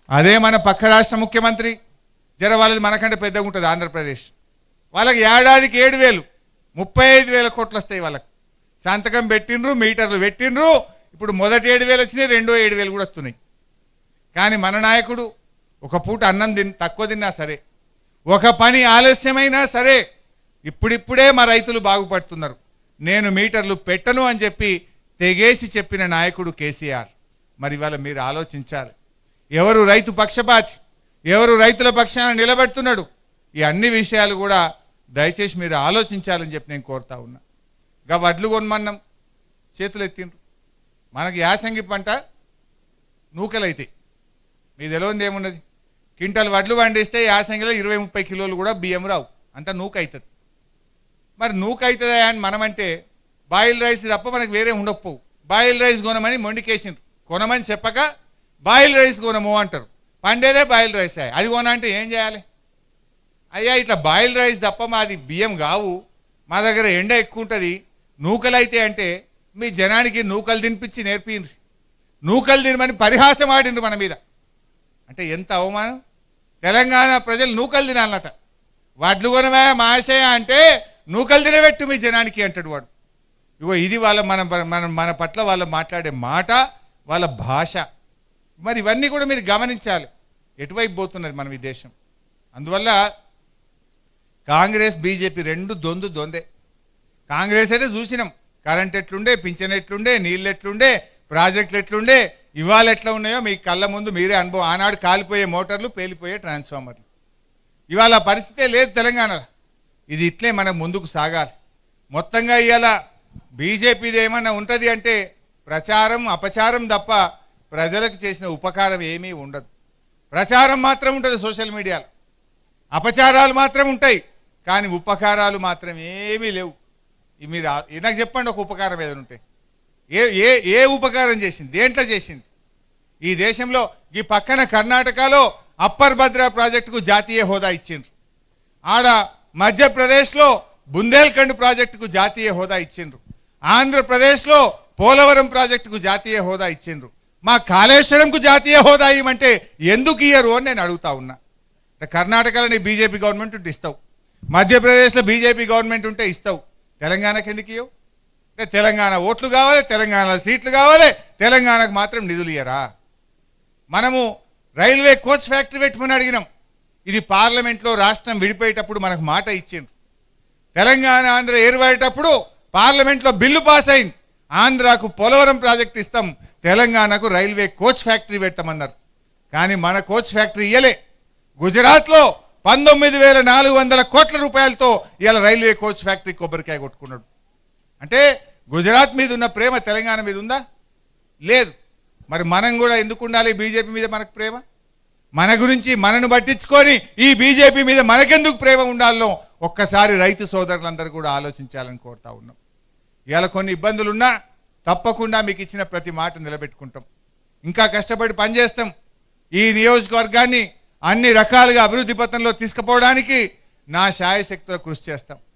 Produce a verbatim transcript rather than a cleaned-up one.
అదే మన పక్క రాష్ట్ర ముఖ్యమంత్రి జర వాళ్ళది మనకంటే పెద్దగా ఉంటుంది ఆంధ్రప్రదేశ్. వాళ్ళకి ఏడాదికి ఏడు వేలు ముప్పై ఐదు వేల కోట్లు వస్తాయి. వాళ్ళకి సంతకం పెట్టిండ్రు, మీటర్లు పెట్టిండ్రు. ఇప్పుడు మొదటి ఏడు వేలు వచ్చినాయి, రెండో ఏడు వేలు కూడా వస్తున్నాయి. కానీ మన నాయకుడు ఒక పూట అన్నం తిన్ తక్కువ తిన్నా సరే, ఒక పని ఆలస్యమైనా సరే ఇప్పుడిప్పుడే మా రైతులు బాగుపడుతున్నారు, నేను మీటర్లు పెట్టను అని చెప్పి తెగేసి చెప్పిన నాయకుడు కేసీఆర్. మరి ఇవాళ మీరు ఆలోచించాలి, ఎవరు రైతు పక్షపాతి, ఎవరు రైతుల పక్షాన నిలబెడుతున్నాడు, ఈ అన్ని విషయాలు కూడా దయచేసి మీరు ఆలోచించాలని చెప్పి నేను కోరుతా ఉన్నా. గా వడ్లు కొనమన్నాం, చేతులు ఎత్తిండ్రు. మనకి యాసంగి పంట నూకలైతే మీ తెలియదు ఏమున్నది, క్వింటల్ వడ్లు పండిస్తే యాసంగిలో ఇరవై ముప్పై కిలోలు కూడా బియ్యం రావు, అంతా నూక అవుతుంది. మరి నూక అవుతుందా అని మనమంటే బాయిల్ రైస్ తప్ప మనకు వేరే ఉండకపోవు. బాయిల్ రైస్ కొనమని మొండికేసిండ్రు, కొనమని చెప్పక బాయిల్ రైస్ కొనము అంటారు. పండేదే బాయిల్ రైస్, అది కొన అంటే ఏం చేయాలి? అయ్యా ఇట్లా బాయిల్ రైస్ తప్ప మాది బియ్యం కావు, మా దగ్గర ఎండ ఎక్కువ ఉంటుంది, నూకలైతే అంటే మీ జనానికి నూకలు తినిపించి నేర్పింది, నూకలు తినమని పరిహాసం ఆడిండ్రు మన మీద. అంటే ఎంత అవమానం! తెలంగాణ ప్రజలు నూకలు తినాలన్నట, వడ్లు కొనమా మాషయ అంటే నూకలు తినబెట్టు మీ జనానికి అంటాడు వాడు. ఇగో ఇది వాళ్ళ మన మన మన పట్ల వాళ్ళు మాట్లాడే మాట, వాళ్ళ భాష. మరి ఇవన్నీ కూడా మీరు గమనించాలి, ఎటువైపు పోతున్నది మనం ఈ దేశం. అందువల్ల కాంగ్రెస్ బీజేపీ రెండు దొందు దొందే. కాంగ్రెస్ అయితే చూసినాం, కరెంట్ ఎట్లుండే, పింఛన్ ఎట్లుండే, నీళ్ళు ఎట్లుండే, ప్రాజెక్టులు ఎట్లుండే, ఇవాళ ఎట్లా ఉన్నాయో మీ కళ్ళ ముందు మీరే అనుభవం. ఆనాడు కాలిపోయే మోటార్లు, పేలిపోయే ట్రాన్స్ఫార్మర్లు, ఇవాళ పరిస్థితే లేదు తెలంగాణలో. ఇది ఇట్లే మనం ముందుకు సాగాలి. మొత్తంగా ఇవాళ బీజేపీది ఏమన్నా ఉంటుంది అంటే ప్రచారం అపచారం తప్ప ప్రజలకు చేసిన ఉపకారం ఏమీ ఉండదు. ప్రచారం మాత్రం ఉంటుంది సోషల్ మీడియాలో, అపచారాలు మాత్రం ఉంటాయి, కానీ ఉపకారాలు మాత్రం ఏమీ లేవు. మీరు నాకు చెప్పండి, ఒక ఉపకారం ఏదైనా ఉంటే ఏ ఏ ఏ ఉపకారం చేసింది, దేంట్లో చేసింది? ఈ దేశంలో ఈ పక్కన కర్ణాటకలో అప్పర్ భద్ర ప్రాజెక్టుకు జాతీయ హోదా ఇచ్చిండ్రు, ఆడ మధ్యప్రదేశ్లో బుందేల్ఖండ్ ప్రాజెక్టుకు జాతీయ హోదా ఇచ్చిండ్రు, ఆంధ్రప్రదేశ్లో పోలవరం ప్రాజెక్టుకు జాతీయ హోదా ఇచ్చిండ్రు. మా కాళేశ్వరంకు జాతీయ హోదా ఇవ్వమంటే ఎందుకు ఇయ్యరు అని నేను అడుగుతా ఉన్నా. కర్ణాటకలో నీ బీజేపీ గవర్నమెంట్ ఉంటే ఇస్తావు, మధ్యప్రదేశ్లో బీజేపీ గవర్నమెంట్ ఉంటే ఇస్తావు, తెలంగాణకి ఎందుకు ఇవ్వవు? అంటే తెలంగాణ ఓట్లు కావాలి, తెలంగాణ సీట్లు కావాలి, తెలంగాణకు మాత్రం నిధులు ఇయ్యరా? మనము రైల్వే కోచ్ ఫ్యాక్టరీ పెట్టమని అడిగినాం, ఇది పార్లమెంట్లో రాష్ట్రం విడిపోయేటప్పుడు మనకు మాట ఇచ్చిండ్రు. తెలంగాణ ఆంధ్ర ఏర్పడేటప్పుడు పార్లమెంట్లో బిల్లు పాస్ అయింది, ఆంధ్రాకు పోలవరం ప్రాజెక్ట్ ఇస్తాం, తెలంగాణకు రైల్వే కోచ్ ఫ్యాక్టరీ పెట్టమన్నారు. కానీ మన కోచ్ ఫ్యాక్టరీ ఇయ్యలే. గుజరాత్లో పంతొమ్మిది వేల నాలుగు వందల కోట్ల రూపాయలతో ఇవాళ రైల్వే కోచ్ ఫ్యాక్టరీ కొబ్బరికాయ కొట్టుకున్నాడు. అంటే గుజరాత్ మీద ఉన్న ప్రేమ తెలంగాణ మీద ఉందా? లేదు. మరి మనం కూడా ఎందుకు ఉండాలి బీజేపీ మీద మనకు ప్రేమ? మన గురించి మనను పట్టించుకొని ఈ బీజేపీ మీద మనకెందుకు ప్రేమ ఉండాలో ఒక్కసారి రైతు సోదరులందరూ కూడా ఆలోచించాలని కోరుతా ఉన్నాం. ఇవాళ కొన్ని ఇబ్బందులున్నా తప్పకుండా మీకు ఇచ్చిన ప్రతి మాట నిలబెట్టుకుంటాం, ఇంకా కష్టపడి పనిచేస్తాం. ఈ నియోజకవర్గాన్ని అన్ని రకాలుగా అభివృద్ధి పథంలో తీసుకుపోవడానికి నా శాయశక్తితో కృషి చేస్తాం.